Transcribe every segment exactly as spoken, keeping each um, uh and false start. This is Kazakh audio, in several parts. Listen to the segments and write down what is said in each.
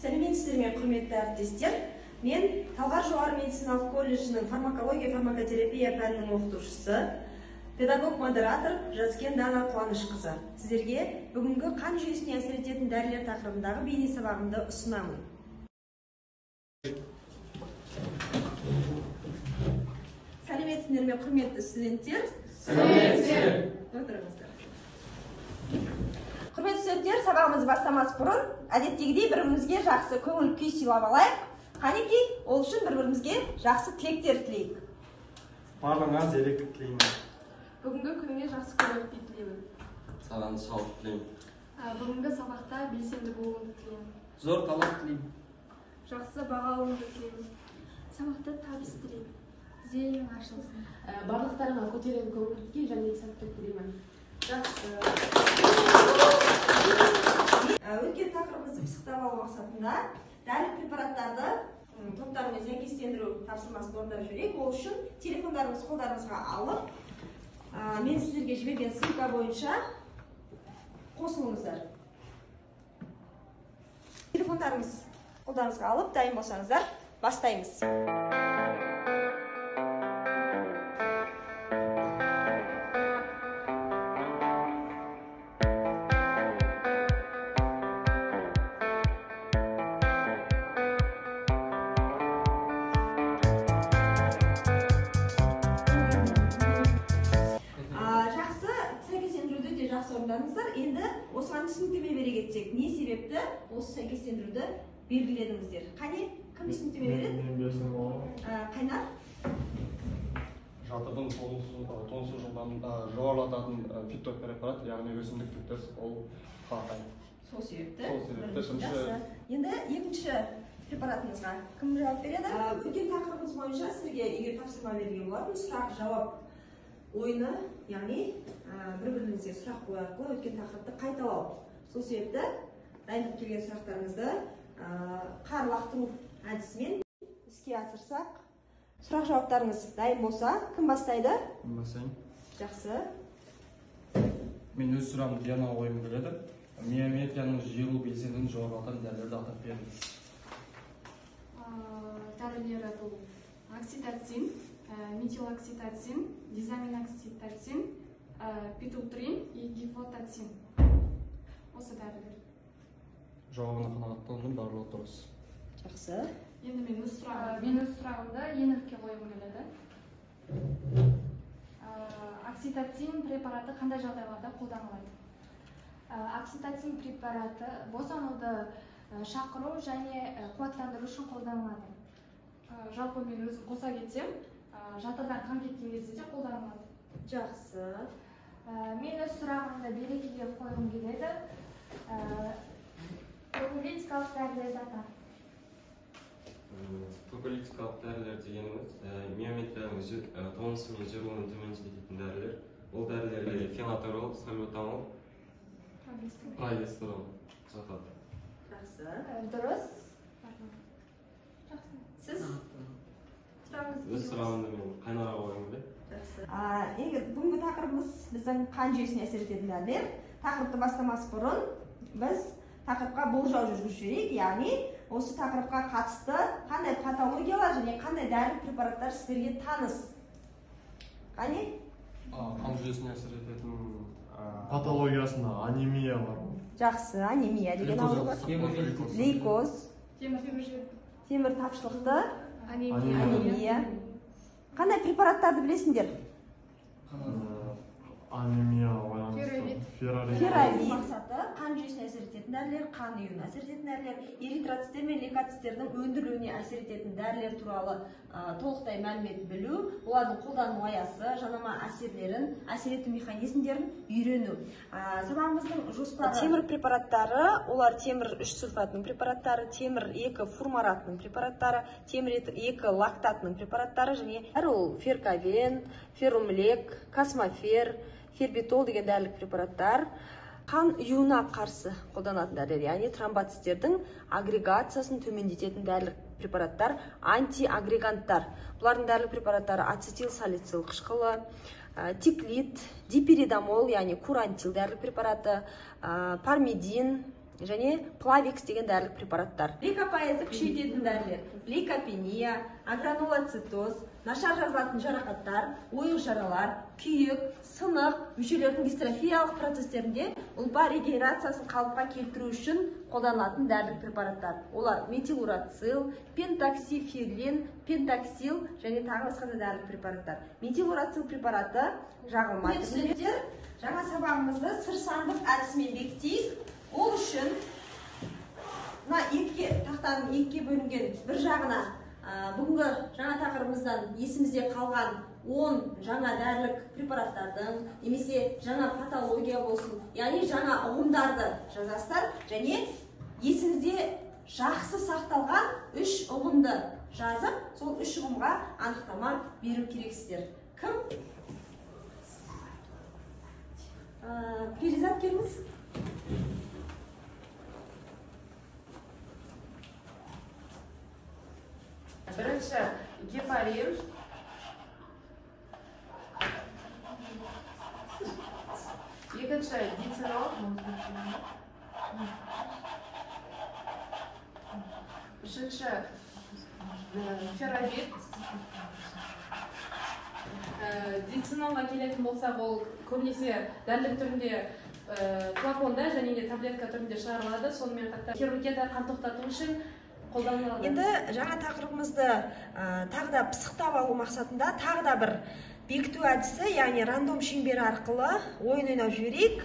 Сәлеметсіздер ме, құрметті әріптестер? Мен Талғар жоғары медициналық колледжінің фармакология фармакотерапия пәнінің оқытушысы, педагог модератор Жазкен Дана Қуанышқызы. Сіздерге бүгінгі қан жүйесіне әсер ететін дәрілер тақырыбындағы бейне сабағымды ұсынамын. Сәлеметсіздер ме, құрметті студенттер? Сәлеметсіздер. Отырыңыздар. Құрметті студенттер, сабағымызды бастамас бұрын әдеттегідей бір-бірімізге жақсы көңіл күй сыйлап алайық. Қанеки, ол үшін бір-бірімізге жақсы тілектер тілейік. Барлығыңа зеректік тілеймін. Бүгінгі күніңе жақсы көңіл-күй тілеймін. Саған сау тілеймін. Бүгінгі сабақта белсенді болуыңды тілеймін. Зор талап тілеймін. Жақсы баға алуыңды тілеймін. Сабақта табыс тілеймін. Зейінің ашылсын. Барлықтарыңа көтеріңкі көңіл-күй және сәттілік тілеймін. Жақсы. Өткен тақырыбымызды пысықтап алу мақсатында дәрілік препараттарды топтарымен сәйкестендіру тапсырмасын орындап жүрейік. Ол үшін телефондарыңыз қолдарыңызға алып, мен сіздерге жіберген ссылка бойынша қосылыңыздар. Телефондарыңыз қолдарыңызға алып, дайын болсаңыздар, бастаймыз. Енді осыған түсініктеме бере кетсек, не себепті осы сәйкестендіруді белгіледіңіздер? Қане, кім түсініктеме береді? Мен берсем ол. Қайнар? Жатырдың тонысы жылдамында жоғарылататын фитопрепарат, яғни өсімдік түптес, ол қағай. Сол себепті? Сол себепті. Шымшы... Енді екінші препаратыңызға кім жауап береді? Өткен тақырыбымыз бойынша сізге егер тапсырма берген болатын, сұрақ жауап ойыны, яғни бір-біріңізге сұрақ қою арқылы өткен тақырыпты қайталау. Сол себепті дайындап келген сұрақтарыңызды қар лақтыру әдісімен іске асырсақ. Сұрақ жауаптарыңыз дайын болса, кім бастайды? Мен бастайын. Жақсы. Мен өз сұрамды диана ойым келеді. Миометрияның жиылу белсенділігін жоғарылататын дәрілерді атап беріңіз. Дәрілері бұл окситоцин, метилокситоцин, дизаминокситоцин, питутрин и гифотоцин. Осы дәрілер. Жауабына қанағаттандым, барлығы дұрыс. Жақсы. Енді мен өз сұрағым. Мен өз сұрағымды еңілікке қойғым келеді. Окситоцин препараты қандай жағдайларда қолданылады? Окситоцин препараты босануды шақыру және қуаттандыру үшін қолданылады. Жалпы мен өзім қоса кетсем, жатырдан қан кеткен кезде де қолданылады. Жақсы. Мен өз сұрағымды берекеге қойғым келеді. Пропилитикалық дәрілерді ата. Пропилитикалық дәрілер дегеніміз миометрияның тонысы мен жиылуын төмендететін дәрілер. Ол дәрілерге фенотерол, салбутамол, прогестерол жатады. Жақсы. Дұрыс. Сіз? Өз сұрағымды мен қайнаға қойғым келеді. Егер бүгінгі тақырыбымыз біздің қан жүйесіне әсер ететін дәрілер, тақырыпты бастамас бұрын біз тақырыпқа болжау жүргізіп жіберейік, яғни осы тақырыпқа қатысты қандай патологиялар және қандай дәрілік препараттар сіздерге таныс? Қане? Қан жүйесіне әсер ететін патологиясында анемия бар. Жақсы, анемия деген ауру бар. Лейкоз, темір тапшылықты, анемия. Қандай препараттарды білесіңдер? Анемия байланысты. Ферровит мақсаты қан жүйесіне әсер ететін дәрілер, қан ұйымына әсер ететін дәрілер, эритроциттер мен лейкоциттердің өндірілуіне әсер ететін дәрілер туралы толықтай мәлімет білу, олардың қолдану аясы, жанама әсерлерін, әсер ету механизмдерін үйрену. Сабағымыздың жоспары темір препараттары, олар темір үш сульфатының препараттары, темір екі фурмаратының препараттары, темір екі лактатының препараттары және ол ферковен, ферумлек, космофер, фербитол деген дәрілік препараттар. Қан ұюына қарсы қолданатын дәрілер, яғни тромбоциттердің агрегациясын төмендететін дәрілік препараттар, антиагреганттар. Бұлардың дәрілік препараттары ацетилсалицил қышқылы, тиклит, дипиридамол, яғни курантил дәрілік препараты, пармидин, және плавикс деген дәрілік препараттар. Лейкопоэзді күшейтетін дәрілер: лейкопения, агранулоцитоз, нашар жазылатын жарақаттар, ойық жаралар, күйік, сынық, мүшелердің дистрофиялық процестерінде ұлпа регенерациясын қалыпқа келтіру үшін қолданылатын дәрілік препараттар. Олар метилурацил, пентоксифирлин, пентоксил және тағы басқа дәрілік препараттар. Метилурацил препараты жағылмайды. Студенттер, жаңа сабағымызды сыр сандық әдісімен бекітейік. Ол үшін мына екі тақтаның екіге бөлінген бір жағына бүгінгі жаңа тақырыбымыздан есімізде қалған он жаңа дәрілік препараттардың немесе жаңа патология болсын, яғни жаңа ұғымдарды жазасыздар және есіңізде жақсы сақталған үш ұғымды жазып, сол үш ұғымға анықтама беру керексіздер. Кім? Перизат, келіңіз. Бірінші гепарин, екінші дицинол, үшінші ферровит. Дицинолға келетін болсақ, ол көбінесе дәрілік түрінде флаконда және де таблетка түрінде шығарылады. Сонымен қатар хирургияда қан тоқтату үшін қолданылады. Енді жаңа тақырыбымызды тағы да пысықтап алу мақсатында тағы да бір бекіту әдісі, яғни рандом шеңбері арқылы ойын ойнап жіберейік.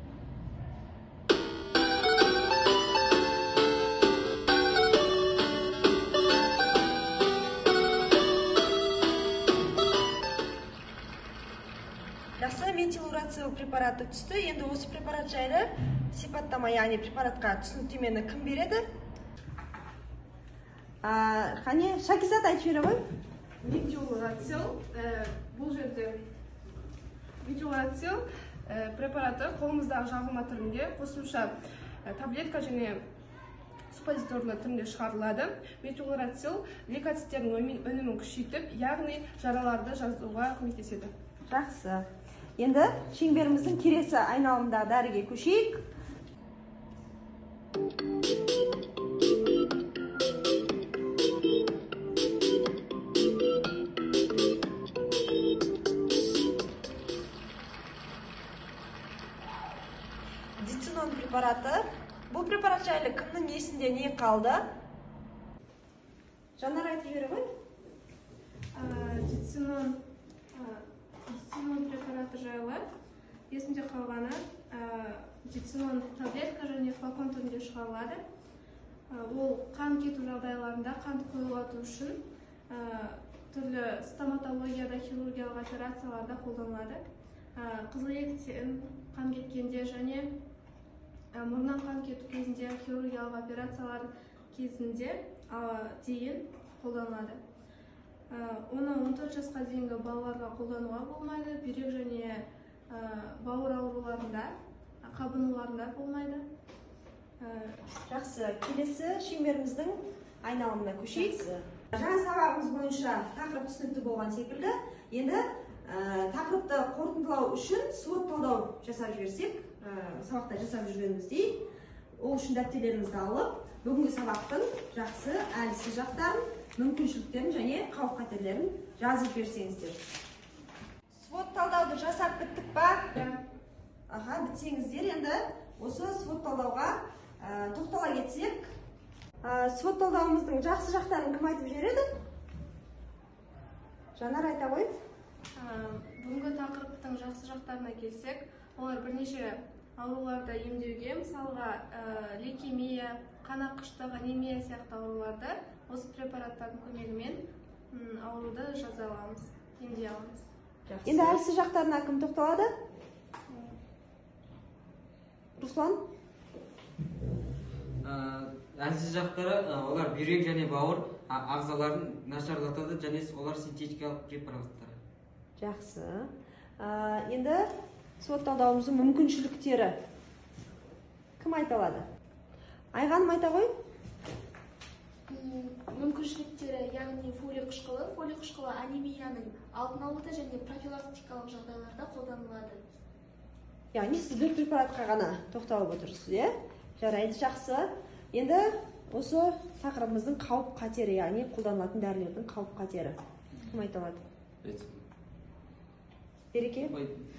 Жақсы, метилурацил препараты түсті. Енді осы препарат жайлы сипаттама, яғни препаратқа түсініктемені кім береді? Қане, Шакизат айтып жібере ғой. Метилурацил, бұл жерде метилурацил препараты қолымыздағы жағылма түрінде, қосымша таблетка және суппозиторлы түрінде шығарылады. Метилурацил лейкоциттердің өнімін күшейтіп, яғни жараларды жазуға көмектеседі. Жақсы. Енді шеңберіміздің келесі айналымдағы дәріге көшейік. Дицинон препараты. Бұл препарат жайлы кімнің есінде не қалды? Жанар айтып жібере ғой. Дицинон Дицинон препараты жайлы есімде қалғаны, дицинон таблетка және флакон түрінде шығарылады. Ол қан кету жағдайларында қанды қоюлату үшін түрлі стоматологияда, хирургиялық операцияларда қолданылады. Қызылектен қан кеткенде және мұрнан қан кету кезінде, хирургиялық операциялар кезінде дейін қолданылады. Оны он төрт жасқа дейінгі балаларға қолдануға болмайды, бүйрек және бауыр ауруларында, қабынуларында болмайды. Жақсы, келесі шеңберіміздің айналымына көшейік. Жаңа сабағымыз бойынша тақырып түсінікті болған секілді. Енді тақырыпты қорытындылау үшін свод талдау жасап жіберсек, сабақта жасап жүргеніміздей, ол үшін дәптерлеріңізді алып, бүгінгі сабақтың жақсы, әлсіз жақтарын, мүмкіншіліктерін және қауіп-қатерлерін жазып берсеңіздер. Свод талдауды жасап біттік па? Аха, бітсеңіздер. Енді осы свод талдауға тоқтала кетсек, свод талдауымыздың жақсы жақтарын кім айтып жібереді? Жанар айта ғой. Бүгінгі тақырыптың жақсы жақтарына келсек, олар бірнеше ауруларды емдеуге, мысалға лейкемия, қан аққыштық анемия сияқты ауруларды осы препараттардың көмегімен ауруды жаза аламыз, емдей аламыз. Енді әлсіз жақтарына кім тоқталады? Руслан? Әлсіз жақтары олар бүйрек және бауыр ағзаларын нашарлатады және олар синтетикалық препараттар. Жақсы. Енді свод талдауымыздың мүмкіншіліктері кім айта алады? Айғаным айта ғой? Мүмкіншіліктері, яғни фолий қышқылы, фолий қышқылы анемияның алдын алуда және профилактикалық жағдайларда қолданылады. Яғни сіз бір препаратқа ғана тоқталып отырсыз, е? Жарайды, жақсы. Енді осы тақырыбымыздың қауіп қатері, яғни қолданылатын дәрілердің қауіп қатері. Кім айта алады? Береке?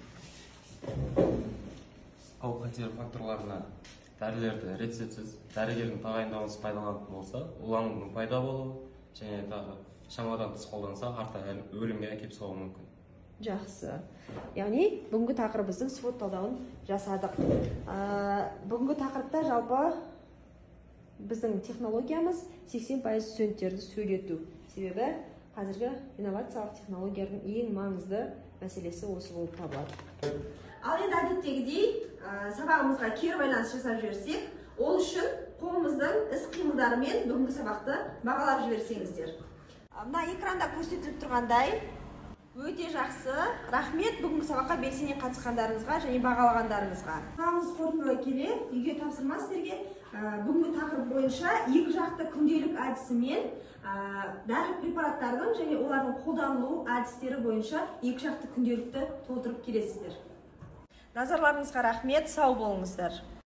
Қауіп қатері факторларына дәрілерді рецептсіз дәрігердің тағайындауынсыз пайдаланатын болса, уланудың пайда болуы, және тағы шамадан тыс қолданса, артта өлімге әкеп соғуы мүмкін. Жақсы. Яғни бүгінгі тақырыбымыздың свод талдауын жасадық. Бүгінгі тақырыпта жалпы біздің технологиямыз сексен пайыз студенттерді сөйлету. Себебі қазіргі инновациялық технологиялардың ең маңызды мәселесі осы болып табылады. Ал енді әдеттегідей сабағымызға кері байланыс жасап жіберсек, ол үшін қолымыздың іс-қимылдарымен бүгінгі сабақты бағалап жіберсеңіздер. Мына экранда көрсетіліп тұрғандай, өте жақсы. Рахмет бүгінгі сабаққа белсене қатысқандарыңызға және бағалағандарыңызға. Сабағымызды қорытындылай келе, үйге тапсырма сіздерге бүгінгі тақырып бойынша екі жақты күнделік әдісімен дәрі препараттардың және олардың қолданылу әдістері бойынша екі жақты күнделікті толтырып келесіздер. Назарларыңызға рахмет, сау болыңыздар.